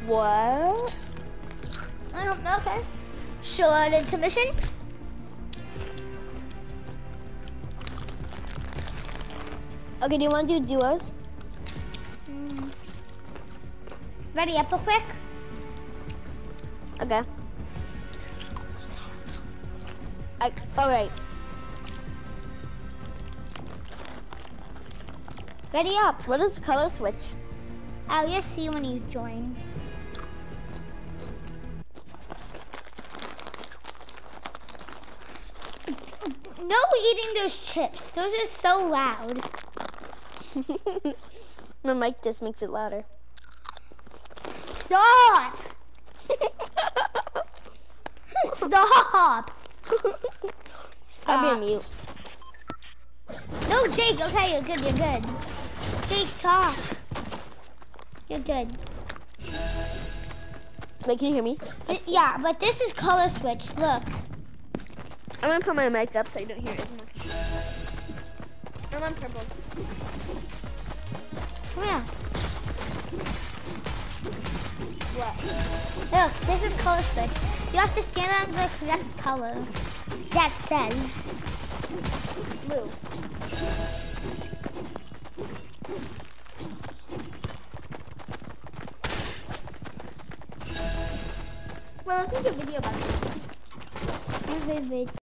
What? I don't know. Okay. Short intermission. Okay, do you want to do duos? Ready up real quick? Okay. All right. Ready up. What is color switch? I'll just see when you join. No eating those chips. Those are so loud. My mic just makes it louder. Stop! Stop! I'll be on mute. No, Jake. Okay, you're good. You're good. Jake, talk. You're good. Wait, can you hear me? Yeah, but this is color switch. Look. I'm gonna put my mic up so you don't hear it as much. I'm on purple. Come here. What? Look, this is color switch. You have to stand on the correct color. That says Blue. Well, let's make a video about this. every